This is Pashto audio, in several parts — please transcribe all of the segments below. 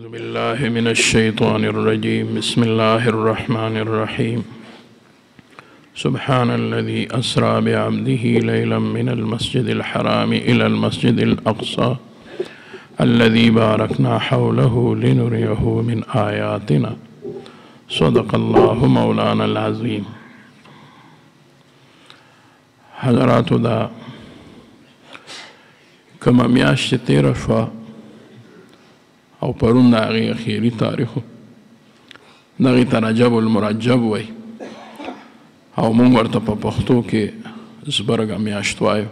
بالله من الشيطان الرجيم بسم الله الرحمن الرحيم سبحان الذي أسرى بعبده ليلا من المسجد الحرام إلى المسجد الأقصى الذي باركنا حوله لنريه من آياتنا صدق الله مولانا العظيم. حضرات دا کما میاشت تیره شوه او پرون دا هغې اخیري تاریخو دغې ته رجب المرجب وی او مونږ ورته په پښتو کې زبرګه میاشت وایو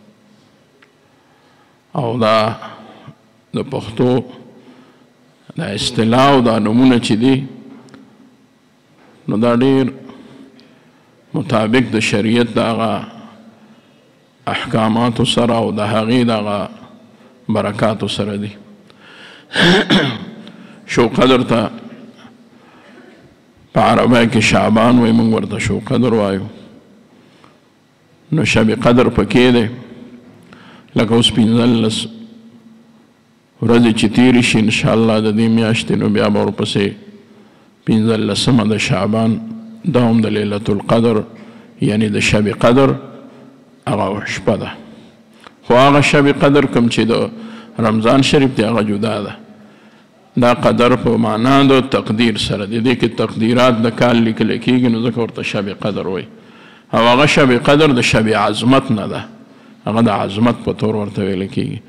او دا د پښتو دا اصطلاح او دا نومونه چې دي نو دا ډېر مطابق د شریعت د هغه احکاماتو سره او د هغې د هغه برکاتو سره دي. شو قدر ته په عربی کې شعبان وایي، موږ ورته شو قدر وایو. نو شب قدر پکې دی لکه اوس 15 ورځې چې تېرې شي انشاءالله د دې میاشتې نو بیا به ورپسې 15مه د شعبان دا هم د لیلة القدر یعنی د شب قدر هغه شپه ده. خو هغه شب قدر کوم چې د رمضان شریف دی هغه جدا ده. دا قدر په معنا د تقدیر سره دی، دې کې تقدیرات د کال لیکل کېږي نو ځکه ورته شب قدر وایي. او هغه شب قدر د شب عظمت نه ده، هغه د عظمت په طور ورته ویل کېږي.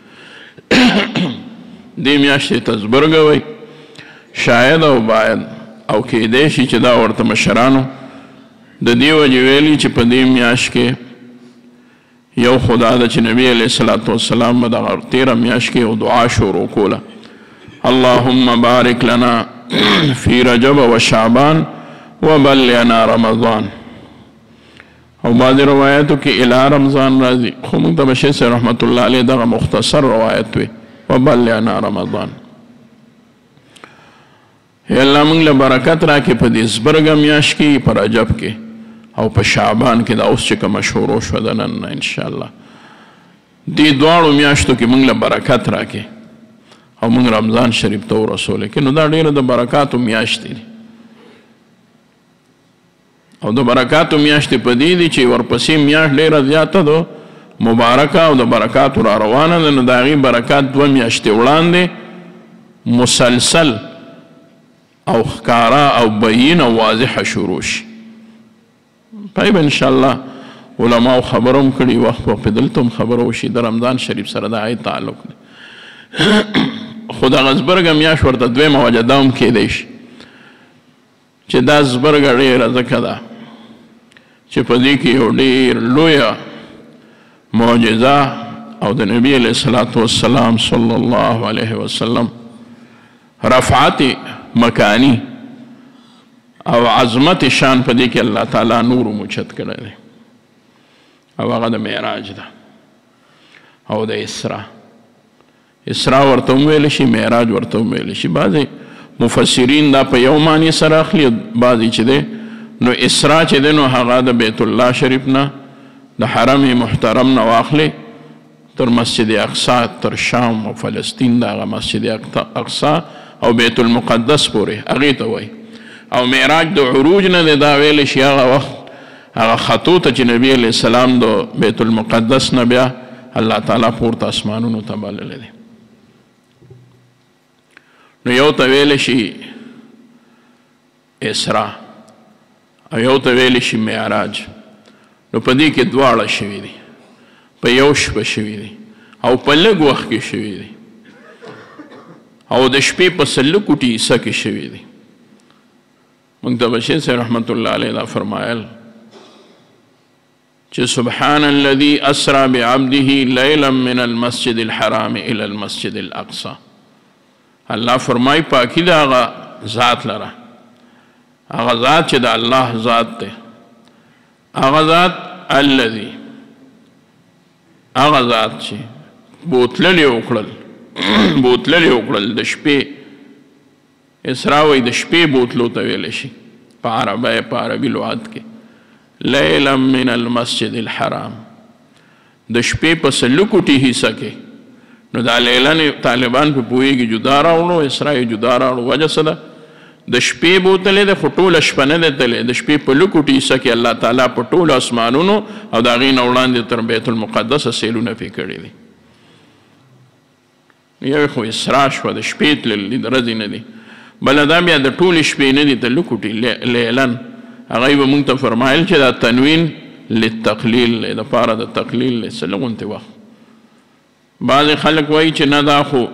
دې میاشتې ته زبرګه وایي. شاید او باید او کېدی شي چې دا ورته مشرانو د دې وجې ویلي چې په دې میاشت کې یو خدا ده چې نبی علیه الصلاة والسلام به دغه تېره میاشت کې یو دعا شروع کوله، اللهم بارک لنا فی رجب و شعبان وبلغنا رمضان. او بعضې روایتو کې الی رمضان راځي، خو موږ ته بشیر صاحب رحمت الله علیه دغه مختصر روایت وی وبلغنا رمضان. ای الله موږ له برکت راکړي په دې زبرګه میاشت کې، په رجب کې او په شعبان کې، دا اوس چې کومه شروع شوه د نن نه انشاءالله دې دواړو میاشتو کې موږ له برکت راکړي او موږ رمضان شریف ته ورسولی کړي. نو دا ډېره د برکاتو میاشتې دي او د برکاتو میاشتې په دې دي چې ورپسې میاشت ډېره زیاته ده مبارکه او د برکاتو را روانه ده. نو د هغې برکات 2 میاشتې وړاندې مسلسل او ښکاره او بیین او واضحه شروع شي. پای به انشاءالله علماو خبره هم کړي، وخت په دلته هم خبره وشي د رمضان شریف سره د هغې تعلق دی. خو دغه زبرګه میاشت ورته دویمه وجه دا هم کیدی شي چې دا زبرګه ډېره ځکه ده چې په دې کې یو ډېر لویه معجزه او د نبي علیه الصلاة والسلام صلی الله علیه وسلم رفعت مکانی او عظمت شان په دې کې الله تعالی نور موچت کړی دی او هغه د معراج ده او د اسراء ورته هم ویلی شي، معراج ورته هم ویلی شي. بعضې مفسرین دا په یو معنی سره اخلي، بعضې چې دی نو اسراء چې دی نو هغه د بیت الله شریف نه د حرم محترم نه واخلي تر مسجد اقصی تر شام او فلسطین د هغه مسجد اقصی او بیت المقدس پورې هغې ته وایي. او معراج د عروج نه دی دا ویلی شي هغه وخت هغه خطو ته چې نبی علیه السلام د بیت المقدس نه بیا الله تعالی پورته اسمانونو ته بللی دی. نو یو ته ویلی شي اسراء او یو ته ویلی شي معراج. نو په دې کې دواړه شوي دي، په یو شپه شوي دي او په لږ وخت کې شوي دي او د شپې په سلکو ټیسه کې شوي دي. موږ ته بشیر صاحب رحمت الله علیه دا فرمایل چې سبحان الذي اسرى بعبده لیلا من المسجد الحرام الى المسجد الاقصى. الله فرمای پاکی د هغه ذات لره، هغه ذات چې د الله ذات دی، هغه ذات الذي هغه ذات چې بوتللی وکړل د شپې. اسراء وایي د شپې بوتلو ته ویلی شي په عربي لغت کې. لیلا من المسجد الحرام د شپې په سلکوټي حصه کې نو دا لیلن طالبان په پوهېږي جدا راوړو اسرا یې جدا راوړو وجه څه ده د شپې بوتلې ده خو ټوله شپه نه ده تلې د شپې په لکو ټیسه کې الله تعالی په ټولو اسمانونو او د هغې نه وړاندې تر بیت المقدسه سیلونه پرې کړي دي یو خو اسرا شوه د شپې تلل دي د ورځې نه دي بله دا بیا د ټولې شپې نه دي د لکو لیلن هغوی به موږ ته فرمایل چې دا تنوین للتقلیل دی دپاره د تقلیل دی څه لږ غوندې وخت بعضې خلک وایي چې نه دا خو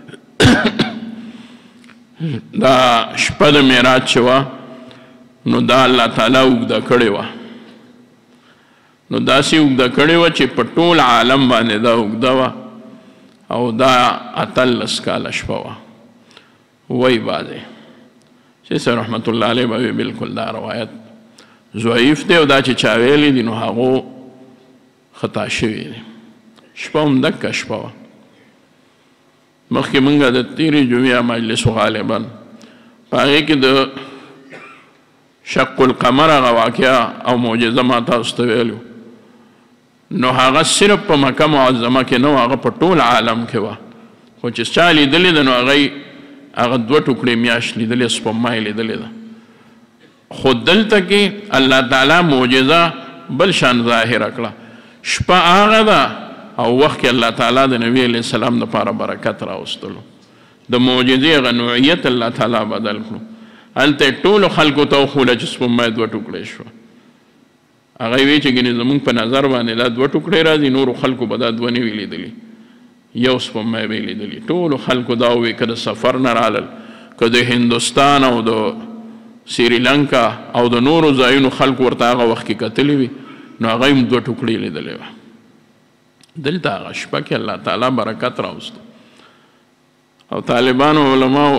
دا شپه د معراج چې وه نو دا الله تعالی اوږده کړې وه نو داسې اوږده کړې وه چې په ټول عالم باندې دا اوږده وه او دا 18 کاله شپه وه وایي بعضې شیخ صاحب رحمت الله علیه به بلکل دا روایت ضعیف دی او دا چې چا ویلی دي نو هغو خطا شوي دي شپه هم دکه شپه وه مخکې مونږ د تیرې جمعې مجلس غالبا په هغې کې د شق القمر هغه واقعه او معجزه ما تاسو ته ویلو نو هغه صرف په مکه معظمه کې نه و هغه په ټول عالم کې وه خو چې چا لیدلې ده نو هغه 2 ټوکړې میاشت لیدلې سپوږمۍ لیدلې ده خو دلته کې الله تعالی معجزه بل شان ظاهره کړه شپه هغه ده او وخت کې الله تعالی د نبی علیه السلام دپاره برکت راوستلو د معجزې هغه نوعیت الله تعالی بدل کړو هلته یې ټولو خلکو ته وښوله چې سپوږمۍ 2 ټوکړې شوه هغه یې وی چې ګنې زموږ په نظر باندې دا 2 ټوکړې راځي نورو خلکو به دا 2 نه وي لیدلي یو سپوږمۍ به یې لیدلي ټولو خلکو دا ووی که د سفر نه رالل که د هندوستان او د سریلنکا او د نورو ځایونو خلکو ورته هغه وخت کې کتلي وي نو هغه هم 2 ټوکړې لیدلې وه دلته هغه شپه کې الله تعالی برکت راوستو او طالبانو علماو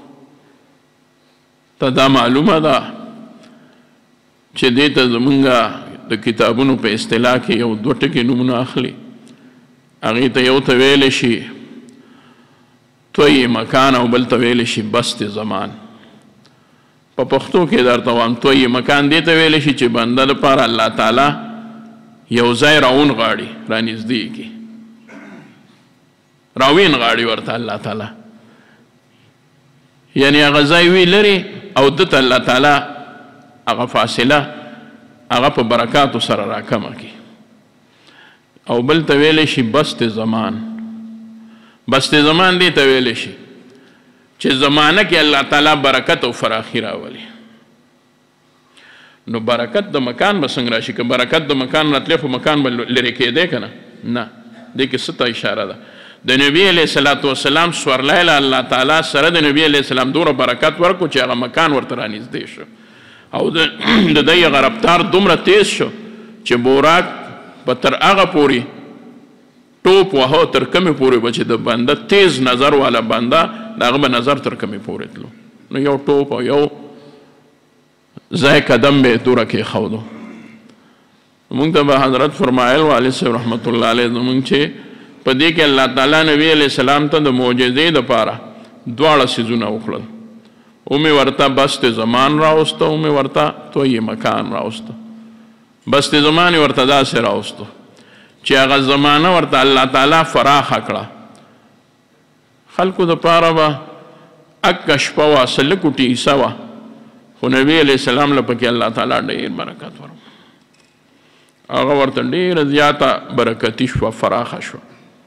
ته دا معلومه ده چې دې ته زمونږ د کتابونو په اصطلاح کې یو 2 ټکي نومونه اخلي هغې ته یو ته ویلی شي توی مکان او بل ته ویلی شي بست زمان په پښتو کې درته وایم توی مکان دې ته ویلی شي چې بنده لپاره الله تعالی یو ځای راون غاړي رانږدې کړي راوین غاړي ورته الله تعالی یعنی هغه ځای وي لرې او دته الله تعالی هغه فاصله هغه په برکاتو سره راکمه کړي او بل ته ویلی شي بست زمان بست زمان دې ته ویلی شي چې زمانه کې الله تعالی برکت او فراخي راولي نو برکت د مکان به څنګه راشي که برکت د مکان راتلی خو مکان به لرې کېدی که نه دې کې څه ته اشاره ده د نبي علیه صلات وسلام سورلی له الله تعالی سره د نبي علیه السلام دومره برکت ورکړو چې هغه مکان ورته رانږدې شو او د دی هغه رفتار دومره تیز شو چې بوراک به تر هغه پورې ټوپ وهه تر کمې پورې به چې د بنده تیز نظر والا بنده د هغه به نظر تر کمې پورې تلو نو یو ټوپ او یو ځای قدم به یې توره کېښودو مونږ ته به حضرت فرمایل والد صاحب رحمت الله علیه زمونږ چې په دې کې الله تعالی نبی علیه السلام ته د معجزې دپاره 2 څیزونه وکړل اومې ورته بست زمان راوسته اومې ورته توی مکان راوسته بست زمان یې ورته داسې راوسته چې هغه زمانه ورته الله تعالی فراخه کړه خلکو دپاره به اکه شپه وه څه لږ ټیسه وه خو نبی علیه السلام له پکې الله تعالی ډېر برکت ورکړ هغه ورته ډېره زیاته برکتي شوه فراخه شوه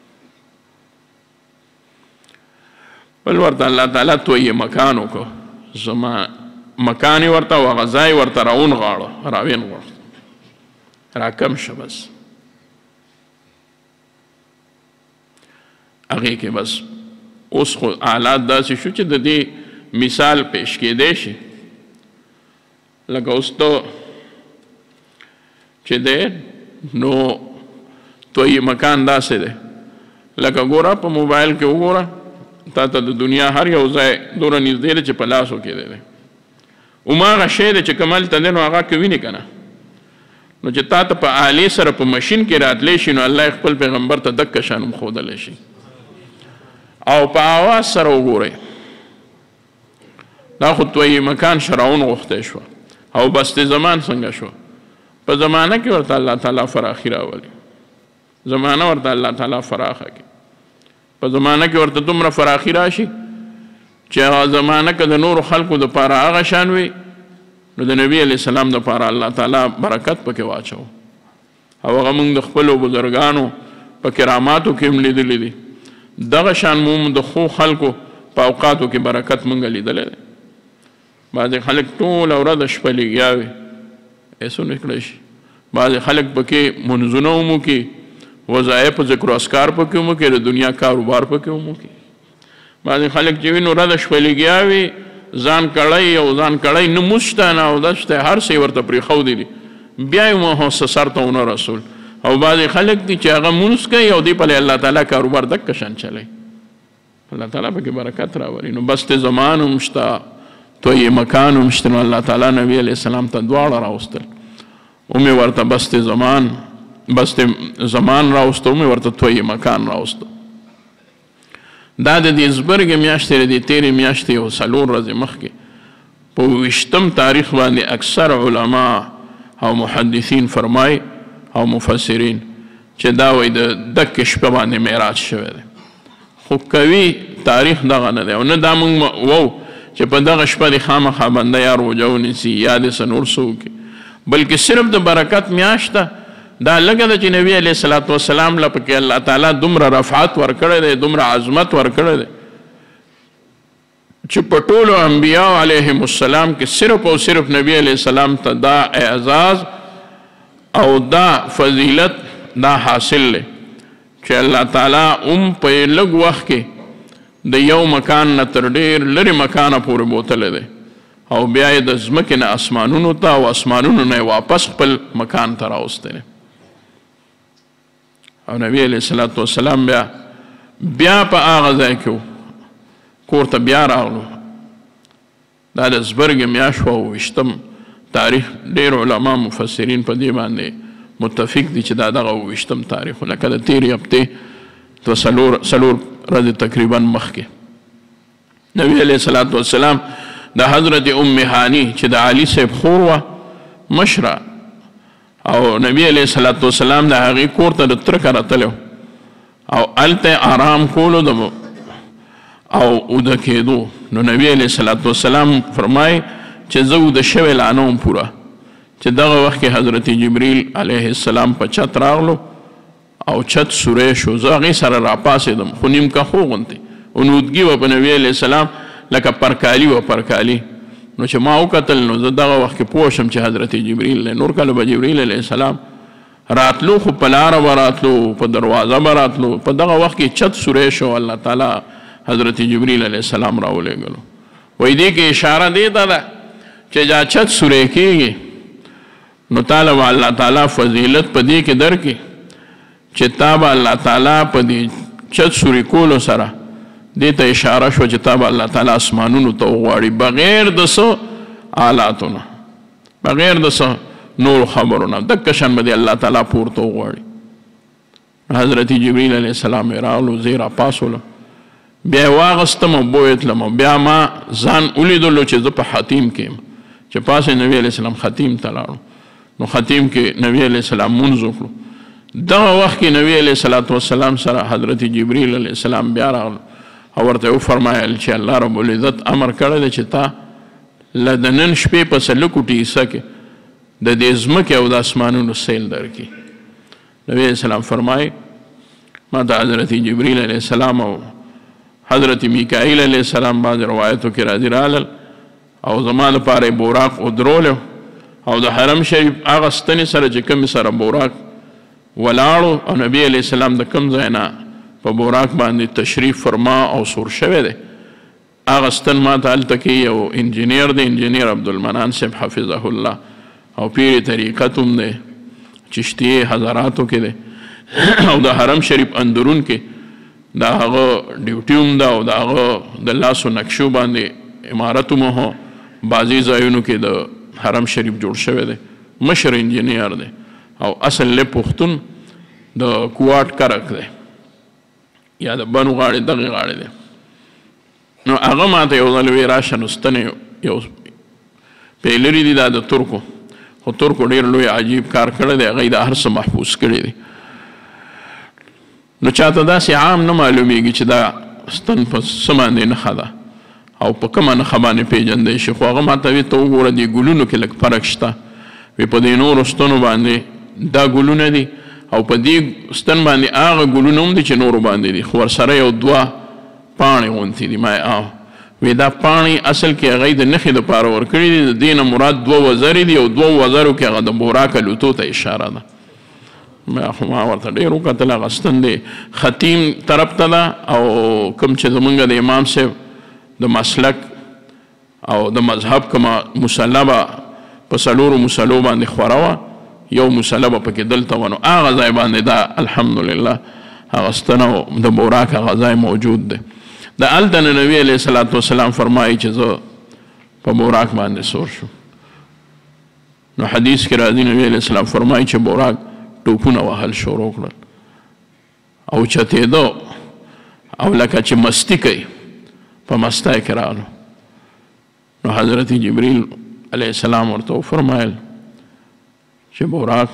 بل ورته الله تعالی توی مکان وکړو مکان یې ورته او هغه ځای ورته راون غاړه راوین غوښت راکم شه بس هغې کې بس اوس خو حالات داسې شو چې د دې مثال پیش کېدی شي لکه اوس ته چې دی نو توی مکان داسې دی لکه ګوره په موبایل کې وګوره تا ته د دنیا هر یو ځای دومره نږدې دی چې په لاسو کې دی هماغه شی دی چې کوم هلته دی نو هغه که وینې که نه نو چې تا ته په آلې سره په مشین کې راتلی شي نو الله خپل پیغمبر ته دکه شان هم ښودلی شي او په آواز سره وګورئ دا خو توی مکان شراون غوښتی شوه او بست زمان څنګه شو په زمانه کې ورته الله تعالی فراخي راولي زمانه ورته الله تعالی فراخه کړي په زمانه کې ورته دومره فراخي راشي چې هغه زمانه که د نورو خلکو دپاره هغه شان وي نو د نبي علیه السلام دپاره الله تعالی برکت پکې واچو او هغه موږ د خپلو بزرګانو په کراماتو کې هم لیدلی دي دغه شان موږ د ښو خلکو په اوقاتو کې برکت موږ لیدلی دی بعضې خلک ټوله ورځ شپه لګیا وي ایسو نه کړی شي بعضې خلک پکې منځونه هم وکړي وظایف ذکر و اسکار پکې هم وکړي د دنیا کاروبار پکې هم وکړي بعضې خلک چې وي نو ورځ شپه لګیا وي ځان کړی او ځان کړی نه مونځ شته نه اودس شته هر څه یې ورته پرېښودي دي بیا یې مو سر ته ونه رسول او بعضې خلک دي چې هغه مونځ کوي او دی پهلې الله تعالی کاروبار دقه شان چلی الله تعالی پکې برکت راولي نو بست زمان هم شته توی مکان هم شته نو الله تعالی نبی علیه السلام ته دواړه راوستل ومې ورته بست زمان راوسته ومې ورته توی مکان راوسته دا د دې زبرګې میاشتې د دې تېرې میاشتې یو 4 ورځې مخکې په 20 تاریخ باندې اکثر علما او محدثین فرمای او مفسرین چې دا وایي د دکې شپه باندې معراج شوی دی خو کوي تاریخ دغه نه دی او نه دا موږ وو چې په دغه شپه د خامخا بنده یا روژه ونیسي یا د څه نور څه وکړي بلکې صرف د برکت میاشت ده دا لږه ده چې نبی علیه الصلاة والسلام له پکې الله تعالی دومره رفعت ورکړی دی دومره عظمت ورکړی دی چې په ټولو انبیاو علیهم السلام کې صرف او صرف نبی علیه السلام ته دا اعزاز او دا فضیلت دا حاصل دی چې الله تعالی په لږ وخت کې د یو مکان نه تر ډېر لرې مکانه پورې بوتلی دی او بیا یې د ځمکې نه اسمانونو ته او اسمانونو نه واپس خپل مکان ته راوستی دی او نبی علیه الصلاة والسلام بیا په هغه ځای کې کور ته بیا راغلو دا د زبرګې میاشت وه او 20 تاریخ ډېر علما مفسرین په دې باندې متفق دي چې دا دغه 20 تاریخ لکه د تېرې هفتې څلور ورځې تقریبا مخکې نبی علیه الصلاة والسلام د حضرت ام هانی چې د علي صاحب خور وه مشره او نبی علیه الصلاة والسلام د هغې کور ته د تره کره تلی او هلته آرام کولو او اوده کېدو نو نبی علیه الصلاة والسلام فرمای چې زه اوده شوی لا نه وم پوره چې دغه وخت کې حضرت جبریل علیه السلام په چت راغلو او چت سوری شو زه هغې سره راپاڅېدم خو نیم کښو غوندې اونودګي وه په نبی علیه السلام لکه پرکالي و پرکالي نو چې ما وکتل نو زه دغه وخت کې پوه شم چې حضرت جبریل دی نور کله به جبریل علیه السلام راتلو خو په لاره به راتلو په دروازه به راتلو په دغه وخت کې چت سوری شو الله تعالی حضرت جبریل علیه السلام راولېږلو وایي دې کې اشاره دې ته ده چې دا چت سوری کېږي نو تاله به الله تعالی فضیلت په دې کې درکړي چې تا به الله تعالی په دې چت سوری کولو سره دې ته اشاره شوه چې تا به الله تعالی اسمانونو ته وغواړي بغیر د څه آلاتو نه بغیر د څه نور خبرو نه دقه شان به دې الله تعالی پورته وغواړي حضرت جبریل علیه السلام یې راغلو زه یې راپاڅولم بیا یې واغستم او بویې تلم بیا ما ځان ولیدلو چې زه په حتیم کې یم چې پاسې نبی علیه السلام ختیم ته لاړو نو ختیم کې نبی علیه السلام مونځ وکړو دغه وخت کې نبی علیه الصلاة والسلام سره حضرت جبریل علیه السلام بیا راغلو او ورته وفرمایل چې الله رب العزت امر کړی دی چې تا له د نن شپې په سلکو ټیسه کې د دې ځمکې او د اسمانونو سیل درکړي نبی علیه السلام فرمایي ما ته حضرت جبریل علیه السلام او حضرت میکائیل علیه السلام بعض روایتو کې راځي رالل او زما لپاره یې بوراق ودرولی او د حرم شریف هغه ستنې سره چې کومې سره بوراق ولاړو او نبی علیه السلام د کوم ځای نه په بوراق باندې تشریف فرما او سور شوی دی هغه ستن ما ته هلته کې یو انجینیر دی انجینیر عبدالمنان صاحب حفظه الله او پیر طریقت هم دی چشتیه حضراتو کې دی او د حرم شریف اندرون کې دا هغه ډیوټي هم ده او د هغه د لاسو نقشو باندې عمارت هم هو بعضې ځایونو کې د حرم شریف جوړ شوی دی مشر انجینیر دی او اصل لی پښتون د کوواټ کرک دی یا د بنو غاړې دغې غاړې دی نو هغه ما ته یو ځل وی راشه نو ستنې یو پیلري دي دا د ترکو خو ترکو ډېر لوی عجیب کار کړی دی هغه یې دا هر څه محفوظ کړی دی نو چاته داسې عام نه معلومیږي چې دا ستن په څه باندې نښه ده او په کومه نښه باندې پیژندی شي. خو هغه ماته وی ته وګوره دې ګلونو کې لږ فرق شته. وی په دې نورو ستنو باندې دا ګلونه دي او په دې ستن باندې هغه ګلونه هم دي چې نورو باندې دي، خو ورسره یو دوه پاڼې غوندې دي. ما وی دا پاڼې اصل کې هغه د نښې دپاره ورکړي دي، د دې نه مراد دوه وزرې دي او دوه وزرو کې هغه د بوراک الوتو ته اشاره ده. ما ورته ډېر وکتل، هغه ستن دی ختیم طرف ته ده او کوم چې زمونږ د امام صاحب د مسلک او د مذهب کومه مسله به په څلورو مسلو باندې خوره وه، یو مسله به پکې دلته وه، نو هغه ځای باندې دا الحمدلله هغه ستنه د بوراک هغه ځای موجود دی. د هلته نه نبي علیه صلات وسلام فرمایي چې زه په بوراک باندې سور شم. نو حدیث کې راځي نبي علیه السلام فرمایي چې بوراک ټوپونه وهل شروع کړل او چتېده او لکه چې مستی کوي په مستی کې راغلو. نو حضرت جبریل علیه السلام ورته وفرمایل چې بوراک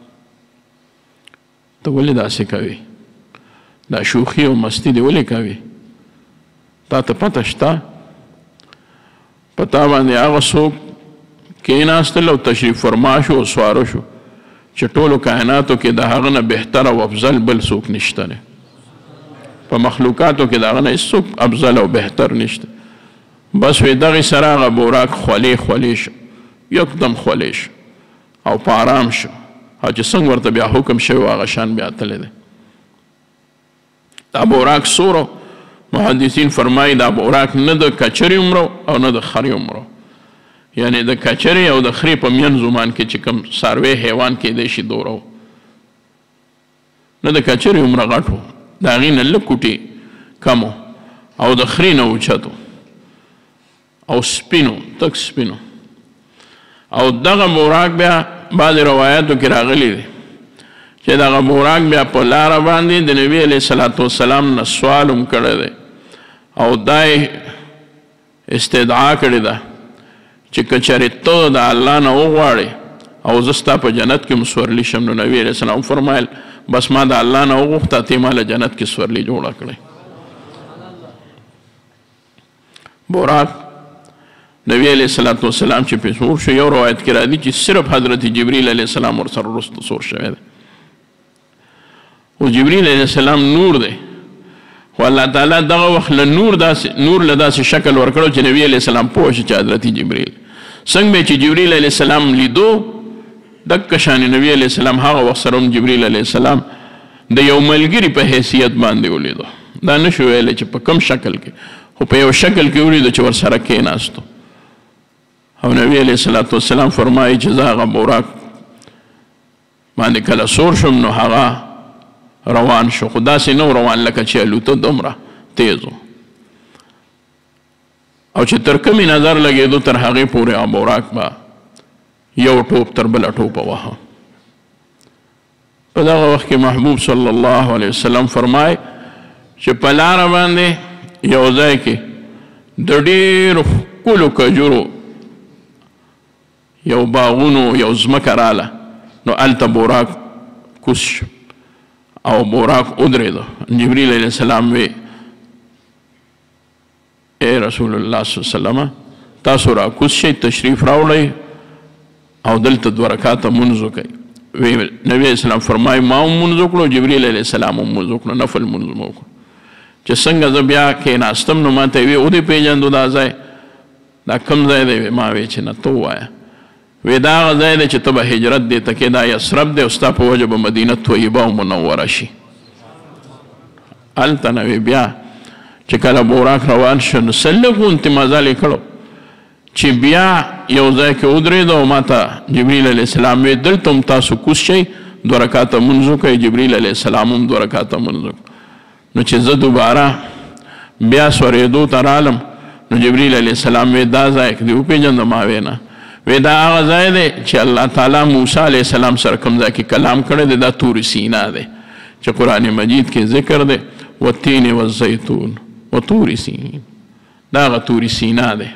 ته ولې داسې کوي، دا شوخي او مستی دې ولې کوي؟ تا ته پته شته په تا باندې هغه څوک کېناستل او تشریف فرما شو او سواره شو چې ټولو کائناتو کې د هغه نه بهتر او افضل بل څوک نشته دی. په مخلوقاتو کې د هغه نه هېڅوک افضل او بهتر نشته. بس وی دغې سره هغه بوراک خولې شو، یکدم خولې شو او په آرام شو، او چې څنګه ورته بیا حکم شوی هغه شان بیا تللی دی. دا بوراک سورو محدثین فرمایي دا بوراک نه د کچرې عمرو او نه د خرې عمرو، یعنی د کچرې او د خرې په منځ زمان کې چې کوم څاروی حیوان کیدی شي دوره و، نه د کچرې عمره غټ و، د هغې نه لږ کوټې کم و او د خرې نه اوچت و او سپینو، تک سپینو. او دغه بوراک بیا بعضې روایاتو کې راغلی دی چې دغه بوراک بیا په لاره باندې د نبي علیه صلات وسلام نه سوال هم کړی دی او دا استدعا کړې ده چې که چېرې ته د الله نه وغواړې او زه ستا په جنت کې هم سورلي شم. نو نبي علیه السلام فرمایل بس ما د الله نه وغوښته ته ما له جنت کې سورلي جوړه کړې. بوراک نبی علیه صلات وسلام چې پې سور شو، یو روایت کې راځي چې صرف حضرت جبریل علیه السلام ورسره وروسته سور شوی دی. او جبریل علیه السلام نور دی، خو الله تعالی دغه وخت له نور له داسې شکل ورکړو چې نبی علیه السلام پوه شي چې حضرت جبریل څنګه به چې جبریل علیه السلام لیدو دقه شانې نبی علیه السلام هغه وخت سره هم جبریل علیه السلام د یو ملګري په حیثیت باندې ولیدو. دا نه شو ویلی چې په کم شکل کې، خو په یو شکل کې ولیدو چې ورسره کېناستو. او نبی علیه صلات وسلام فرمایي چې زه هغه بوراک باندې کله سور شم نو هغه روان شو، خو داسې نه روان لکه چې الوته دومره تیز و، او چې تر کمې نظر لګېدو تر هغې پورې هغه بوراک به یو ټوپ تر بله ټوپه وهه. په دغه وخت کې محبوب صلی الله علیه وسلم فرمایي چې په لاره باندې یو ځای کې د ډېرو ښکلو کجورو یو باغونو یو ځمکه راله، نو هلته بوراک کوز شو او بوراک ودرېده. جبریل علیه السلام وی ای رسول الله صلی الله علیه وسلم تاسو را کوز شئ، تشریف راوړئ او دلته دوه رکاته مونځ وکئ. وی نبی علیه السلام فرمایي ما هم مونځ وکړو، جبریل علیه السلام هم مونځ وکړو، نفل مونځ مو وکړو. چې څنګه زه بیا کېناستم نو ما ته یې وی ودې پېژندو دا ځای دا کوم ځای دی؟ ما وی چې نه ته ووایه. وی دا هغه ځای دی چې ته به هجرت دې ته کې، دا یثرب دی او ستا په وجه به مدینه طیبه او منوره شي. هلته نه وی بیا چې کله بوراک روان شو نو څه لږ غوندې مزل یې کړو چې بیا یو ځای کې ودرېده او ما ته جبریل علیه السلام وی دلته هم تاسو کوز شئ، دوه رکاته مونځ وکئ. جبریل علیه السلام هم دوه رکاته مونځ وکړو. نو چې زه دوباره بیا سورېدو ته رالم نو جبریل علیه السلام وی دا ځای دې وپېژنده؟ ما وی نه. وی دا هغه ځای دی چې الله تعالی موسی علیه السلام سره کوم ځای کې کلام کړی دی، دا طور سینا دی چې قرآن مجید کې ذکر دی والتین والزیتون وطور سینین، دا هغه طور سینا دی.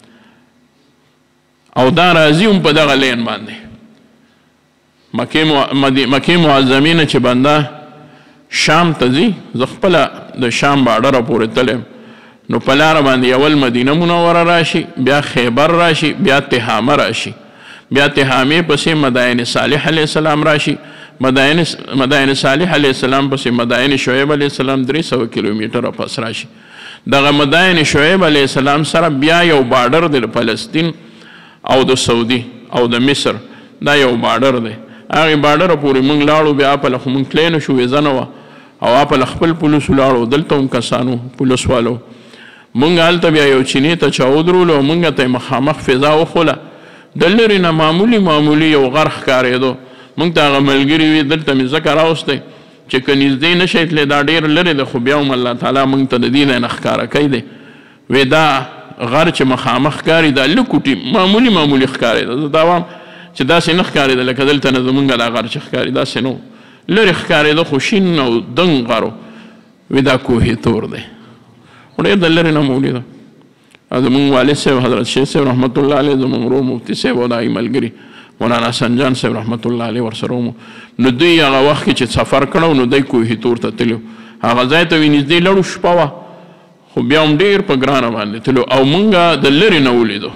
او دا راځي هم په دغه لین باندې مکې معظمې نه چې بنده شام ته ځي زه خپله د شام باډره پورې تللی نو په لاره باندې اول مدینه منوره راشي بیا خیبر راشي بیا تهامه راشي بیا تهامې پسې مدائن صالح علیه السلام راشي مدائن صالح علیه السلام پسې مدائن شعیب علیه السلام 300 کیلومیټره پس راشي دغه مدائن شعیب علیه السلام سره بیا یو باډر دی د فلسطین او د سعودي او د مصر دا یو باډر دی هغې باډره پورې موږ لاړو بیا اپله خو موږ تلی نه شو ویزه نه وه او اپله خپل پولیسو لاړو دلته هم کسانو پولیس والو مونږ هلته بیا یو چینې ته چا ودرولو مونږ ته یې مخامخ فضا وښوله د لرې نه معمولي یو غر ښکارېدو مونږ ته هغه ملګري وي دلته مې ځکه راوستی چې که نږدې نه شئ تللی دا ډېر لرې دی خو بیا هم الله تعالی مونږ ته د دې ځای نه ښکاره کوي دی وی دا غر چې مخامخ ښکاري دا لږ کوټي معمولي ښکارېده زه دا وایم چې داسې نه ښکارېده لکه دلته نه زمونږ دا غر چې ښکاري داسې نه و لرې ښکارېده خو شین او دنګ غر وی دا کوهي تور دی ډېر د لرې نه مولي ده او زمونږ والد صاحب حضرت شیخ صاحب رحمت الله علیه زمونږ ورور مفتي صاحب او د هغې ملګري مولانا سنجان صاحب رحمت الله علیه ورسره ومو نو دوی هغه وخت کې چې سفر کړی نو دوی کوهي تور ته تللي هغه ځای ته وي نږدې لړو شپه وه خو بیا هم ډېر په ګرانه باندې تللو او مونږ د لرې نه ولیدو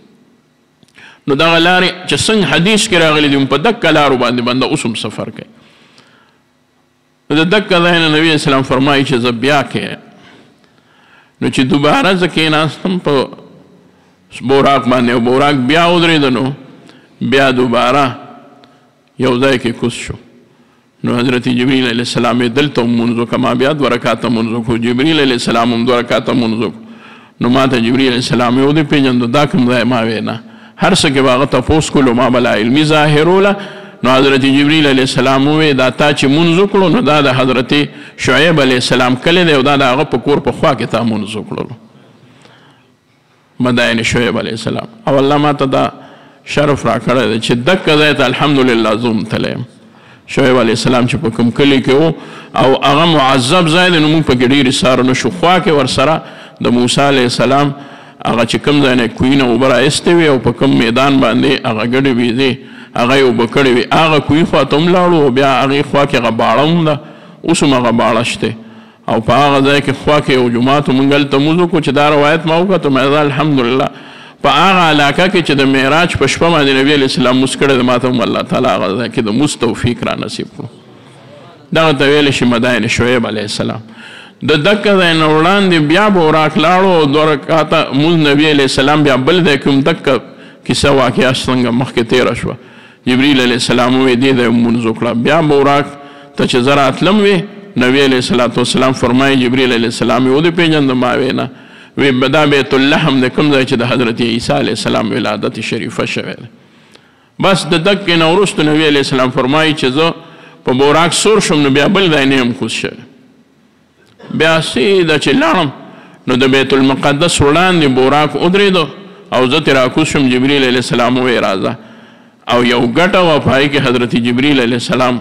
نو دغه لارې چې څنګه حدیث کې راغلي دي په دکه لارو باندې بنده اوس هم سفر کوي نو د دکه ځای نه نبي اسلام فرمایي چې زه بیا کې نو چې دوباره زه کېناستم په بوراک باندې او بوراک بیا ودرېده نو بیا دوباره یو ځای کې کوز شو نو حضرت جبریل علیه السلام یې دلته هم مونځ وکړه ما بیا 2 رکعاته مونځ وکړو جبریل علیه السلام هم 2 رکعاته مونځ وکړو نو ما ته جبریل علیه السلام یې ودې پېژندو دا کوم ځای ما ویې نه هر څه کې به هغه تپوس کولو ما به لا علمي ظاهروله نو حضرت جبریل علیه السلام ووی دا تا چې مونځ وکړو نو دا د حضرت شعیب علیه السلام کلی دی او دا د هغه په کور په خوا کې تا مونځ وکړلو مدائن شعیب علیه السلام او الله ما ته دا شرف راکړی دی چې دکه ځای ته الحمدلله زه هم تلی یم شعیب علیه السلام چې په کوم کلي کې و او هغه معذب ځای دی نو موږ پکې ډېرې سارو نه شو خوا کې ورسره د موسی علیه السلام هغه چې کوم ځای نه کوهي نه اوبه راایستې وي او په کوم میدان باندې هغه ګډې ویزې هغه یې اوبه کړې وي هغه کوهي خوا ته هم لاړو او بیا هغې خوا کې هغه باړه هم ده اوس هم هغه باړه شته او په هغه ځای کې خوا کې یو جومات و موږ هلته مونځ وکړو چې دا روایت ما وکړه ته مې الحمدلله په هغه علاقه کې چې د معراج په شپه باندې نبي علیه السلام مونځ کړی دی ما ته هم الله تعالی هغه ځای کې د مونځ توفیق را نصیب کړو دغه ته ویلی شي مدائن شعیب علیه السلام د دکه ځای نه وړاندې بیا به وراک لاړو او 2 رکعاته مونځ نبي علیه السلام بیا بل ځای کې هم دکه کیسه واقعه څنګه مخکې تېره شوه جبریل علیه السلام ووی دې ځای مونځ وکړه بیا به وراک ته چې زه راتلم وی نبی علیه الصلاة والسلام فرمایي جبریل علیه السلام یې ودې پېژنده ما وی نه وی دا بیت اللحم د کوم ځای چې د حضرت عیسی علیه السلام ولادت شریفه شوی دی بس د دکې نه وروسته نبی علیه السلام فرمایي چې زه په بوراک سور شم نو بیا بل ځای نه یم کوز شوی بیا سیده چې لاړم نو د بیت المقدس وړاندې بوراک ودرېدو او زه ترې راکوز شم جبریل علیه السلام ووی راځه او یو ګټه وه په هغې کې حضرت جبریل علیه السلام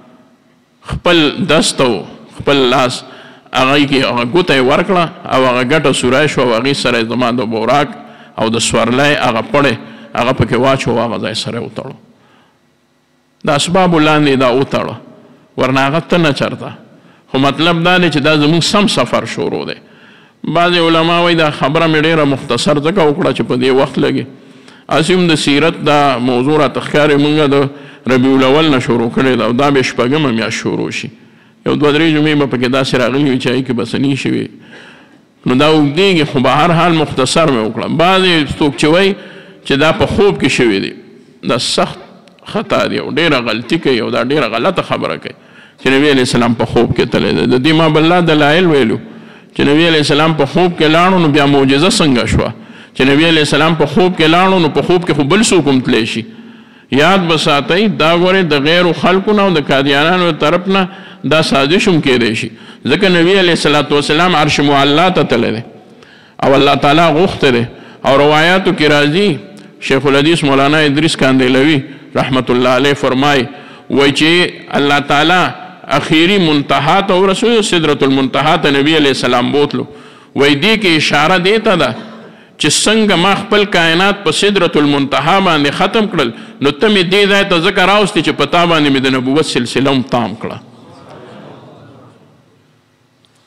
خپل دست او خپل لاس هغې کې هغه ګوته یې ورکړه او هغه ګټه سوری شوه او هغې سره یې زما د بوراک او د سورلی هغه پړې هغه پکې واچو هغه ځای سره یې وتړو د اسبابو لاندې دا وتړه ورنه هغه ته نه چرته خو مطلب دا دی چې دا زموږ سم سفر شروع دی بعضې علما وایي دا خبره مې ډېره مختصر ځکه وکړه چې په دې وخت لګي هسې هم د سیرت دا موضوع راته ښکاري مونږ د ربیع الاول نه شروع کړې ده او دا بیا 6مه میاشت شروع شي یو 2-3 جمعې به پکې داسې راغلي وي چې هغې کې بسني شوي نو دا اوږدېږي خو به هر حال مختصر مې وکړه بعضې څوک چې وایي چې دا په خوب کې شوي دي دا سخت خطا دی او ډېره غلطي کوي او دا ډېره غلطه خبره کوي چې نبي علیه السلام په خوب کې تللی دی د دې ما بالله دلایل ویلو چې نبي علیه السلام په خوب کې لاړو نو بیا معجزه څنګه شوه چې نبی علیه السلام په خوب کې لاړو نو په خوب کې خو بل څوک هم تلی شي یاد به ساتئ دا ګورئ د غیرو خلکو نه او د قادیانانو طرف نه دا سازش هم کیدی شي ځکه نبی علیه الصلاة والسلام عرش معلا ته تللی دی او الله تعالی غوښتی دی او روایاتو کې راځي شیخ الحدیث مولانا ادریس کاندیلوي رحمت الله علیه فرمایي وایي چې الله تعالی اخیری منتها ته ورسوي سدرة المنتها ته نبی علیه السلام بوتلو وایي دې کې اشاره دې ته ده چې څنګه ما خپل کائنات په سدرة المنتها باندې ختم کړل نو ته مې دې ځای ته ځکه راوستې چې په تا باندې مې د نبوت سلسله هم تام کړه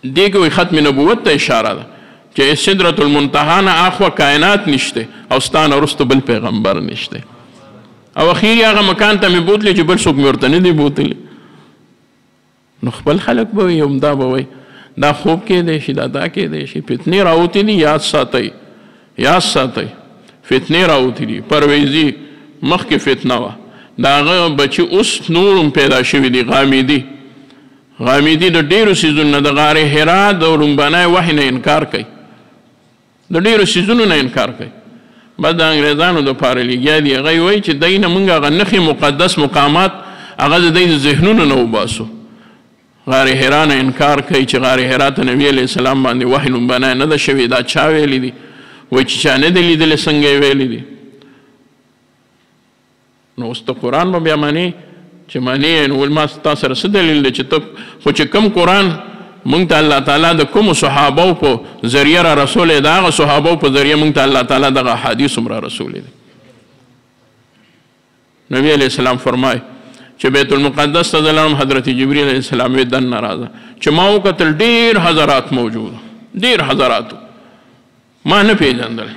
دې کې وایي ختم نبوت ته اشاره ده چې سدرة المنتهی نه اخوا کائنات نشته او ستا نه وروسته بل پیغمبر نشته او اخیر هغه مکان ته مې بوتلې چې بل څوک مې ورته نه دی بوتلی نو خپل خلک به وایي همدا به وایي دا خوب کېدی شي دا کېدی شي فتنې راوتې دي یاد ساتئ فتنې راوتې دي پرویزي مخکې فتنه وه د هغه بچي اوس نور هم پیدا شوي دي غامیدي د ډېرو څیزونو نه د غار حرا د لومبنی وحي نه انکار کوي د ډېرو څیزونو نه انکار کوي بس د انګریزانو دپاره لګیا دي هغه وایي چې دی نه موږ هغه نښې مقدس مقامات هغه د دی د ذهنونو نه وباسو غار حرا نه انکار کوي چې غار حرا ته نبي علیه السلام باندې وحي لومبنی نه ده شوې دا چا ویلي دي وایي چې چا نه دی لیدلی څنګه یې ویلي دي نو اوس ته قرآن به بیا منې چې منې نو ول ما ستا سره څه دلیل دی چې ته خو چې کوم قرآن موږ ته الله تعالی د کومو صحابو په ذریعه را رسولی د هغه صحابو په ذریعه موږ ته الله تعالی دغه احادیث هم را رسولی دی نبی علیه السلام فرمای چې بیت المقدس ته ځلم حضرت جبریل علیه السلام وی دننه راځه چې ما وکتل ډېر حضرات موجود ډېر حضراتو ما نه پیژندل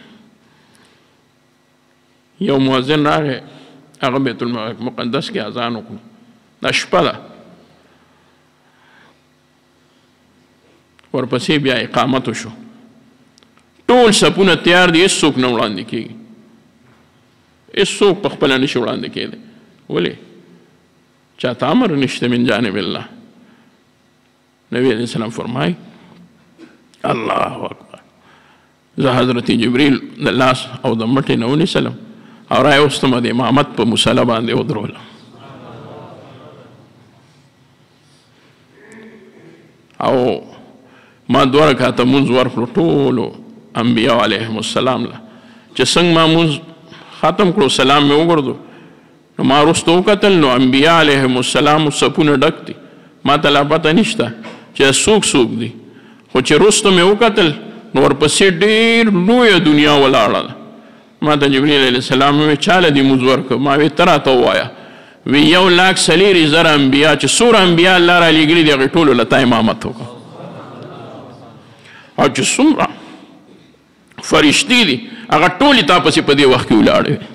یو مؤذن راغی هغه بیت المقدس کې اذان وکړو دا شپه ده ورپسې بیا اقامت وشو ټول صفونه تیار دي هېڅوک نه وړاندې کېږي هېڅوک په خپله نشي وړاندې کېدی ولې چاته امر نشته من جانب الله نبی علیه السلام فرمایي الله اکبر زه حضرت جبریل د لاس او د مټې نه ونیسلم او راوستم د امامت په مصلی باندې ودرولم او ما 2 رکعته مونځ ورکړو ټولو انبیاء علیهم السلام له چې څنګه ما مونځ ختم کړو سلام مې وګرځو نو ما وروسته وکتل نو انبیاء علیهم السلام صفونه ډک دي ما ته لا پته نشته چې څوک دي خو چې وروسته مې وکتل نو ورپسې ډېر لویه دنیا ولاړه ده ما ته جبریل علیه السلام وی چاله دې مونځ ورکړه ما وی ته راته ووایه وی 1,40,000 انبیا چې څومره انبیا الله را لېږلي دي هغې ټولو له تا امامت وکړه او چې څومره فرشتې دي هغه ټولې تا پسې په دې وخت کې ولاړې وي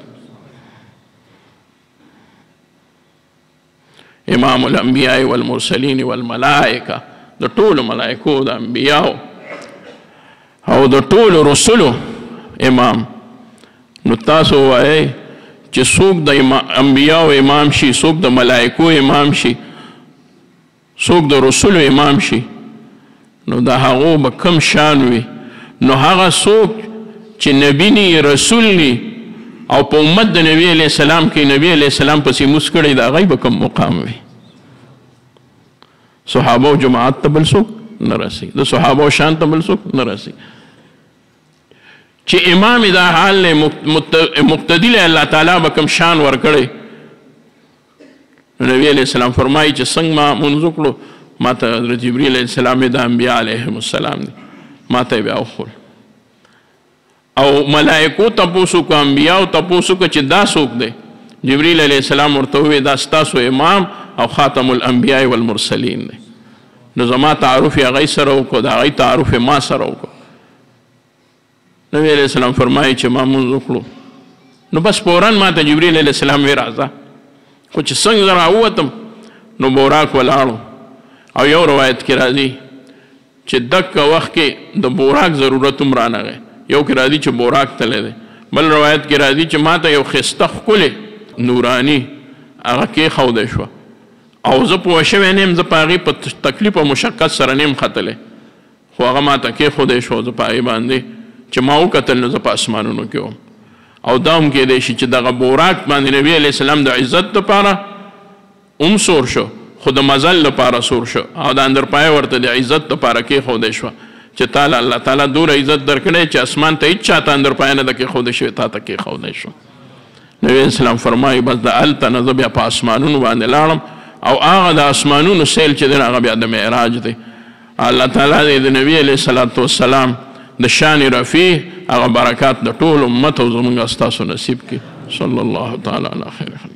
امام الانبیاء والمرسلین والملائکه د ټولو ملائکو د انبیاو او د ټولو رسلو امام نو تاسو وایئ چې څوک د انبیاو امام شي څوک د ملائکو امام شي څوک د رسلو امام شي نو د هغو به کم شان وي نو هغه څوک چې نبی ني رسول ني او په امت د نبی علیه السلام کې نبی علیه السلام پسې موس کړی د هغوی به کم مقام وي صحابو جماعت ته بل څوک نه رسي د صحابو شان ته بل څوک نه رسي چې امام دا حال له مقتدی له الله تعالی به کم شان ورکړی نبی علیه السلام فرمایي چې څنګه ما مونځ وکړو ما ته حضرت جبریل علیه السلام د انبیا علیهم السلام دی ما ته یې بیا وښول او ملائکو تپوس وکړو انبیاو تپوس وکړو چې دا څوک دی جبریل علیه السلام ورته وویل دا ستاسو امام او خاتم الانبیاء والمرسلین دی نو زما تعارف یې هغوی سره وکړو د هغوی تعارف یې ما سره وکړو نبی علیه السلام فرمایي چې ما مونځ وکړو نو بس فوراً ما ته جبریل علیه السلام وی راځه خو چې څنګه زه راووتم نو بوراک ولاړو او یو روایت کې راځي چې دکه وخت کې د بوراک ضرورت هم رانغی یو کې راځي چې بوراک تللی دی بل روایت کې راځي چې ما ته یو ښایسته ښکلې نوراني هغه کېښودی شوه او زه پوه شوی نه یم زه په هغې په تکلیف او مشقت سره نه یم ختلی خو هغه ما ته کېښودی شو زه په هغې باندې چې ما وکتل نو زه په اسمانونو کې وم او دا هم کېدی شي چې دغه بوراک باندې نبي علیه السلام د عزت دپاره هم سور شو خو د مزل لپاره سور شو او د اندرپایه ورته د عزت دپاره کېښودی شوه چې تعالی الله تعالی دومره عزت درکړی چې اسمان ته هېڅ چاته اندرپایه نه ده کېښودی شوې تا ته کېښودی شو نبي علیه السلام فرمایي بس د هلته نه زه بیا په اسمانونو باندې لاړم او هغه د اسمانونو سیل چې دی هغه بیا د معراج دی الله تعالی دې د نبي علیه السلام د شان رفیع هغه برکات د ټول امت او زموږ ستاسو نصیب کړي صلی الله تعالی علی خیر